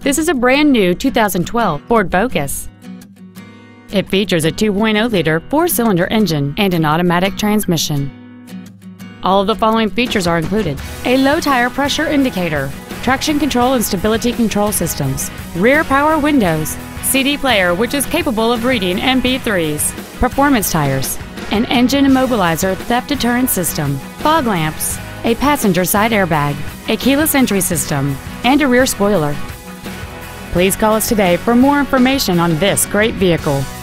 This is a brand new 2012 Ford Focus. It features a 2.0-liter four-cylinder engine and an automatic transmission. All of the following features are included: a low tire pressure indicator, traction control and stability control systems, rear power windows, CD player which is capable of reading MP3s, performance tires, an engine immobilizer theft deterrent system, fog lamps, a passenger side airbag, a keyless entry system, and a rear spoiler. Please call us today for more information on this great vehicle.